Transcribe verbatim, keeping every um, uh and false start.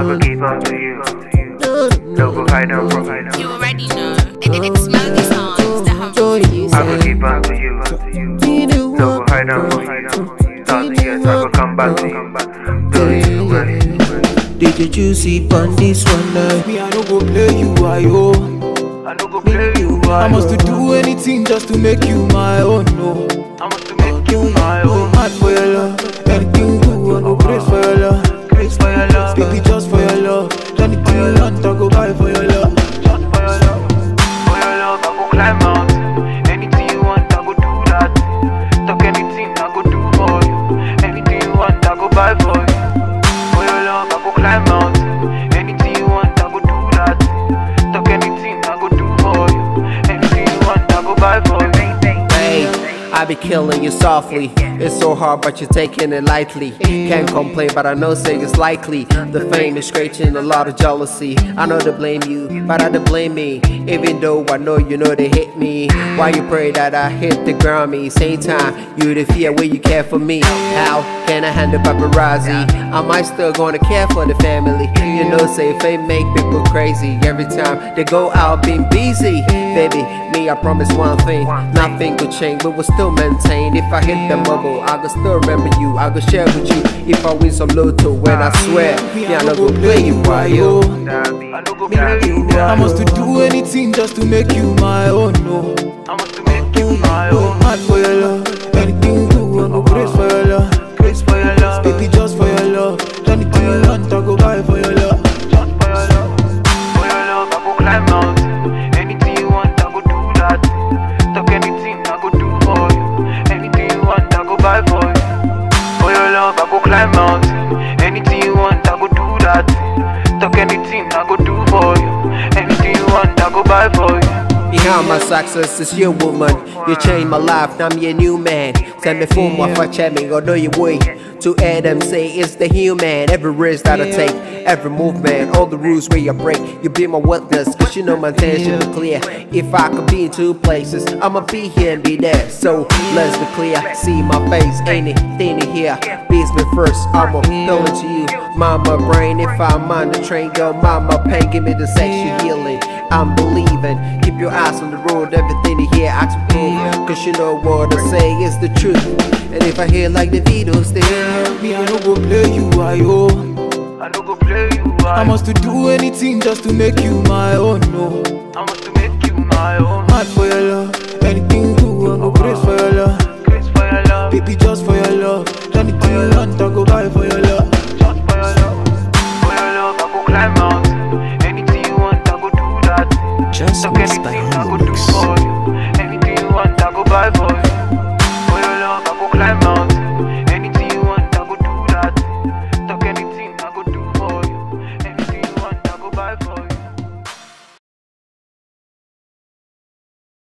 go keep on to you. No go hide on from you. You already know. It's Smoky songs that have you. I go keep on to you. No go hide on from you. Thousand years I go come back to you. Do you ready? D J Juicy on this one night. Me, I no go play you, ayo. I no go play you. I must to do anything just to make you my own, no. I must to make you my own. Mad for your love, anything you do, I go praise for your love. Praise for your love. Baby, just for your love. Anything you want, I go buy for your love. Just for your love. For your love, I go climb out. Anything you want, I go do that. Talk anything, I go do for you. Anything you want, I go buy for you. For your love, I go climb out. Anything you want, I go do that. Talk anything, I go do for you. Anything you want, I go buy for you. Hey, I be killing you softly. It's so hard, but you're taking it lightly. Can't complain, but I know say it's likely. The fame is creating a lot of jealousy. I know they blame you, but I don't blame me. Even though I know you know they hate me. Why you pray that I hit the Grammy? Same time, you the fear where you care for me. How can I handle paparazzi? Am I still gonna care for the family? You know, say fame make people crazy. Every time they go out being busy. Baby, me, I promise one thing. Nothing could change, we will still maintain. If I hit the bubble, I can still remember you. I can share with you if I win some lotto. When I swear, me, I no go play you, why yo? I no go play you. I must to do anything just to make you my own, no. I must to make you my own. Mad for your love, anything you do, I go praise for your love. Praise for your love. Baby, just for your love. Anything you want, I go buy for your love. Just for your love. For your love, I go climb out. Anything you want, I go do that. Talk anything, I go do for you. Anything you want, I go buy for you. For your love, I go climb out. Anything you want, I go do that. Talk anything, I go do for you. Anything you want, I go buy for you. Behind my success is your woman. You changed my life, now I'm your new man. Send me for my for me, go know your way. To Adam say it's the human. Every risk that I take, every movement, all the rules where you break. You be my witness, cause you know my intention is clear. If I could be in two places, I'ma be here and be there. So let's be clear, see my face, anything in here. Beats me first, I'ma fill it to you. Mama brain, if I'm on the train, go mama pain, give me the sexual healing. I'm believing, keep your eyes on the road, everything you hear I to prove. Cause you know what I say is the truth. And if I hear like the Beatles, then me, I no go play you, ayo. I no go play you. I must to do anything just to make you my own, no. I must to make you my own. Mad for your love, anything you do, I go praise for your love. Praise for your love. Baby, just for your love. Anything you want, I go buy for your love. Just for your love. For your love, I go climb out. Anything you want, I go do that. Just Talk mixed by anything, I go Humble do Mix. for you. Anything you want, I go buy for you. For your love, I go climb out.